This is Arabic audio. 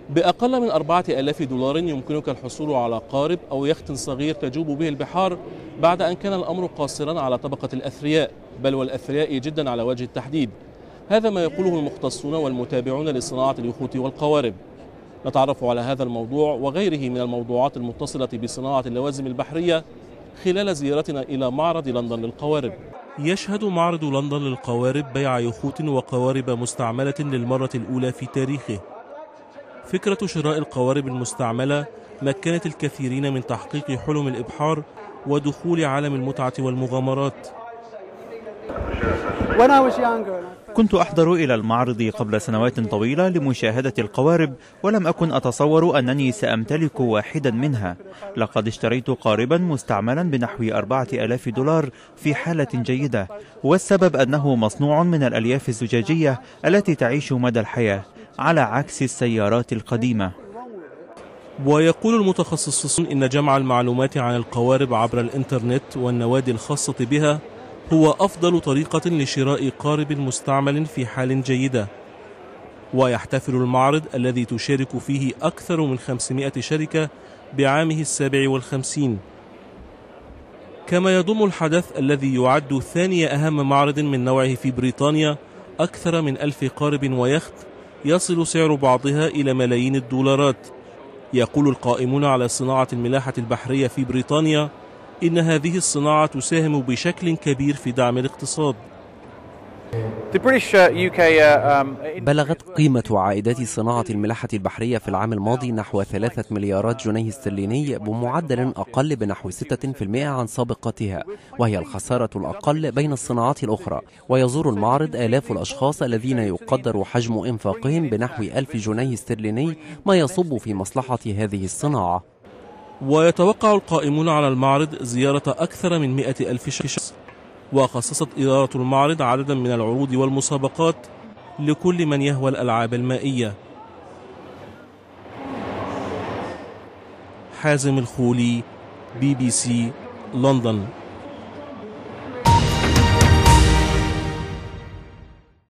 بأقل من 4000 دولار يمكنك الحصول على قارب أو يخت صغير تجوب به البحار، بعد أن كان الأمر قاصرا على طبقة الأثرياء، بل والأثرياء جدا على وجه التحديد. هذا ما يقوله المختصون والمتابعون لصناعة اليخوت والقوارب. نتعرف على هذا الموضوع وغيره من الموضوعات المتصلة بصناعة اللوازم البحرية خلال زيارتنا إلى معرض لندن للقوارب. يشهد معرض لندن للقوارب بيع يخوت وقوارب مستعملة للمرة الأولى في تاريخه. فكرة شراء القوارب المستعملة مكنت الكثيرين من تحقيق حلم الإبحار ودخول عالم المتعة والمغامرات. كنت أحضر إلى المعرض قبل سنوات طويلة لمشاهدة القوارب، ولم أكن أتصور أنني سأمتلك واحدا منها. لقد اشتريت قاربا مستعملا بنحو 4000 دولار في حالة جيدة، والسبب أنه مصنوع من الألياف الزجاجية التي تعيش مدى الحياة على عكس السيارات القديمة. ويقول المتخصصون إن جمع المعلومات عن القوارب عبر الإنترنت والنوادي الخاصة بها هو أفضل طريقة لشراء قارب مستعمل في حال جيدة. ويحتفل المعرض الذي تشارك فيه أكثر من 500 شركة بعامه 57، كما يضم الحدث الذي يعد ثاني أهم معرض من نوعه في بريطانيا أكثر من 1000 قارب ويخت يصل سعر بعضها إلى ملايين الدولارات. يقول القائمون على صناعة الملاحة البحرية في بريطانيا إن هذه الصناعة تساهم بشكل كبير في دعم الاقتصاد. بلغت قيمة عائدات صناعة الملاحة البحرية في العام الماضي نحو 3 مليارات جنيه استرليني، بمعدل أقل بنحو 6% عن سابقتها، وهي الخسارة الأقل بين الصناعات الأخرى. ويزور المعرض آلاف الأشخاص الذين يقدر حجم إنفاقهم بنحو 1000 جنيه استرليني، ما يصب في مصلحة هذه الصناعة. ويتوقع القائمون على المعرض زيارة أكثر من 100,000 شخص. وخصصت إدارة المعرض عددا من العروض والمسابقات لكل من يهوى الألعاب المائية. حازم الخولي، BBC، لندن.